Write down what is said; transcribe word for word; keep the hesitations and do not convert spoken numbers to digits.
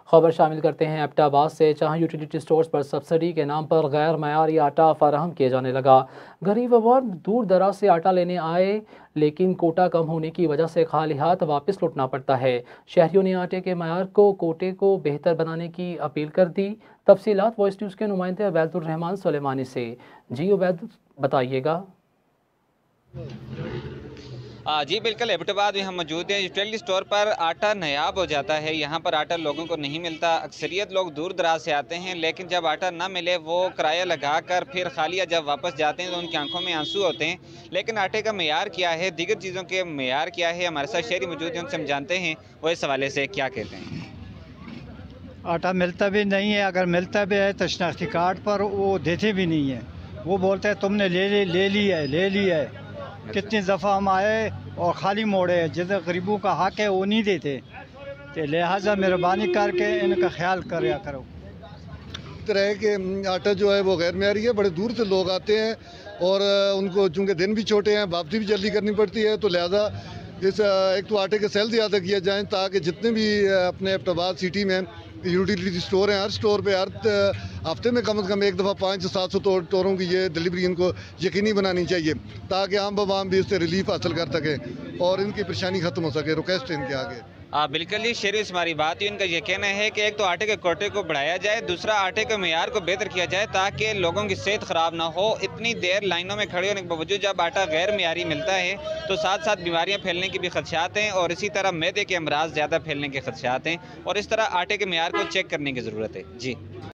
खबर शामिल करते हैं एबटाबाद से, जहां यूटिलिटी स्टोर्स पर सब्सिडी के नाम पर गैर मयारी आटा फराहम किया जाने लगा। गरीब अवाम दूर दराज से आटा लेने आए, लेकिन कोटा कम होने की वजह से खाली हाथ वापस लौटना पड़ता है। शहरियों ने आटे के मयार को कोटे को बेहतर बनाने की अपील कर दी। तफसीलात वॉइस न्यूज़ के नुमाइंदे उबैदुर रहमान सुलेमानी से। जी उबैद, बताइएगा। जी बिल्कुल, एबटाबाद में हम मौजूद हैं। यूटिलिटी स्टोर पर आटा नायाब हो जाता है। यहाँ पर आटा लोगों को नहीं मिलता। अक्सरियत लोग दूर दराज से आते हैं, लेकिन जब आटा ना मिले वो किराया लगा कर फिर खालिया जब वापस जाते हैं तो उनकी आंखों में आंसू होते हैं। लेकिन आटे का मेयार क्या है, दीगर चीज़ों के मेयार क्या है, हमारे साथ शहरी मौजूद हैं, उनसे हम जानते हैं वो इस हवाले से क्या कहते हैं। आटा मिलता भी नहीं है, अगर मिलता भी है तो शनाख्ती कार्ड पर वो देते भी नहीं है। वो बोलते हैं तुमने ले ले ले ली है ले ली है। कितनी दफ़ा हम आए और खाली मोड़े, जिसे गरीबों का हक है वो नहीं देते। तो लिहाजा मेहरबानी करके इनका ख्याल करा करो। तरह के आटा जो है वो गैर मेयारी है। बड़े दूर से लोग आते हैं और उनको चूँकि दिन भी छोटे हैं, वापसी भी जल्दी करनी पड़ती है, तो लिहाजा इस एक तो आटे के सेल ज़्यादा किया जाए ताकि जितने भी अपने एबटाबाद सिटी में यूटिलिटी स्टोर हैं, हर स्टोर पे हर हफ्ते में कम से कम एक दफ़ा पाँच से सात सौ स्टोरों की ये डिलीवरी इनको यकीनी बनानी चाहिए ताकि आम बवाम भी उससे रिलीफ हासिल कर सकें और इनकी परेशानी ख़त्म हो सके। रिक्वेस्ट इनके आगे। हाँ बिल्कुल ही शहरी से हमारी बात ही उनका ये कहना है कि एक तो आटे के कोटे को बढ़ाया जाए, दूसरा आटे के मेयार को बेहतर किया जाए ताकि लोगों की सेहत ख़राब ना हो। इतनी देर लाइनों में खड़े होने के बावजूद जब आटा गैर मेयारी मिलता है तो साथ साथ बीमारियां फैलने के भी खदशात हैं और इसी तरह मैदे के अमराज ज़्यादा फैलने के खदशात हैं और इस तरह आटे के मेयार को चेक करने की ज़रूरत है। जी।